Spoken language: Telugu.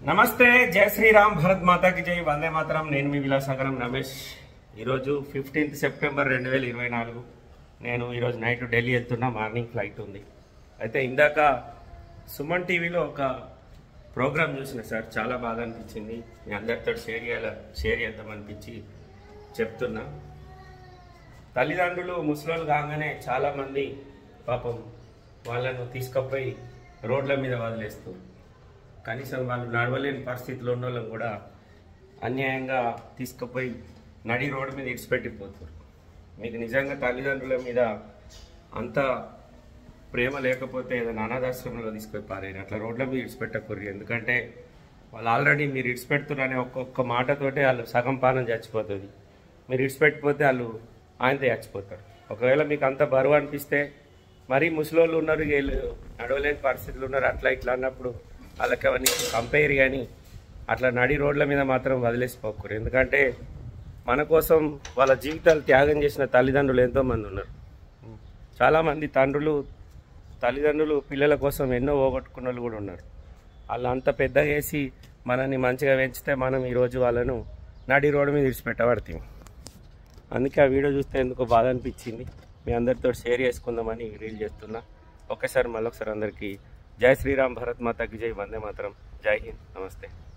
నమస్తే, జై శ్రీరామ్, భరత్ మాతాకి జై, వందే మాతరం. నేను మీ విలాసాగరం రమేష్. ఈరోజు 15 సెప్టెంబర్ 2024. నేను ఈరోజు నైట్ ఢిల్లీ వెళ్తున్నా. మార్నింగ్ ఫ్లైట్ ఉంది. అయితే ఇందాక సుమన్ టీవీలో ఒక ప్రోగ్రామ్ చూసిన సార్, చాలా బాగా అనిపించింది. మీ అందరితో షేర్ చేద్దామనిపించి చెప్తున్నా. తల్లిదండ్రులు ముసలోళ్ళు కాగానే చాలామంది పాపం వాళ్ళను తీసుకుపోయి రోడ్ల మీద వదిలేస్తారు. కనీసం వాళ్ళు నడవలేని పరిస్థితిలో ఉన్న వాళ్ళని కూడా అన్యాయంగా తీసుకుపోయి నడి రోడ్డు మీద ఇడిచిపెట్టిపోతారు. మీకు నిజంగా తల్లిదండ్రుల మీద అంత ప్రేమ లేకపోతే ఏదైనా అనాథాశ్రమంలో తీసుకొని పారేయండి. అట్లా రోడ్ల మీద ఇడిచిపెట్టకూడదు. ఎందుకంటే వాళ్ళు ఆల్రెడీ మీరు ఇడిచిపెడుతున్నారనే ఒక్కొక్క మాటతోటే వాళ్ళు సగం పానం చచ్చిపోతుంది. మీరు ఇడిచిపెట్టిపోతే వాళ్ళు ఆయనతో చచ్చిపోతారు. ఒకవేళ మీకు అంత బరువు అనిపిస్తే, మరీ ముసలోళ్ళు ఉన్నారు, వీళ్ళు నడవలేని పరిస్థితులు ఉన్నారు, అట్లా ఇట్లా అన్నప్పుడు వాళ్ళకి అవన్నీ కంపేర్. కానీ అట్లా నడి రోడ్ల మీద మాత్రం వదిలేసిపోకూడదు. ఎందుకంటే మన కోసం వాళ్ళ జీవితాలు త్యాగం చేసిన తల్లిదండ్రులు ఎంతోమంది ఉన్నారు. చాలామంది తల్లిదండ్రులు పిల్లల కోసం ఎన్నో పోగొట్టుకున్న వాళ్ళు కూడా ఉన్నారు. వాళ్ళు అంత పెద్దగా వేసి మనల్ని మంచిగా పెంచితే మనం ఈరోజు వాళ్ళను నడి రోడ్డు మీద విడిచిపెట్టబడతాం. అందుకే ఆ వీడియో చూస్తే ఎందుకో బాధ అనిపించింది. మీ అందరితో షేర్ చేసుకుందామని రీల్ చేస్తున్నా. ఒక్కసారి మళ్ళొకసారి అందరికీ జై శ్రీరామ్, భరత్ మాతాకి జై, వందే మాతరం, జై హింద్, నమస్తే.